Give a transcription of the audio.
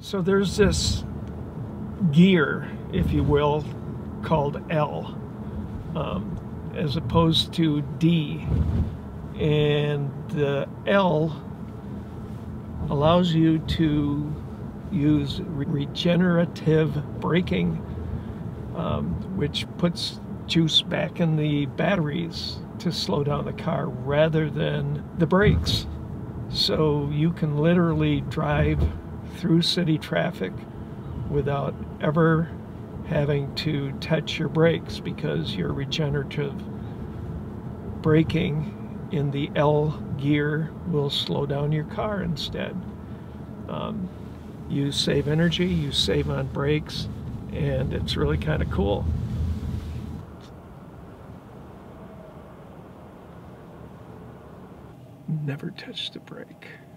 So there's this gear, if you will, called L, as opposed to D. And the L allows you to use regenerative braking, which puts juice back in the batteries to slow down the car rather than the brakes. So you can literally drive through city traffic without ever having to touch your brakes, because your regenerative braking in the L gear will slow down your car instead. You save energy, you save on brakes, and it's really kind of cool. Never touch the brake.